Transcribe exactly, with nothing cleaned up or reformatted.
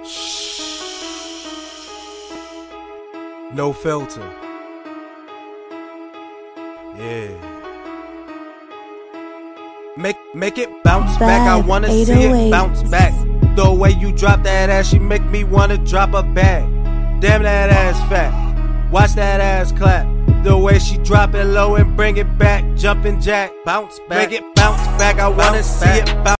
No filter. Yeah. Make make it bounce back. I wanna see it bounce back. The way you drop that ass, she make me wanna drop a bag. Damn, that ass fat. Watch that ass clap. The way she drop it low and bring it back. Jumping jack, bounce back. Make it bounce back. I wanna see it bounce.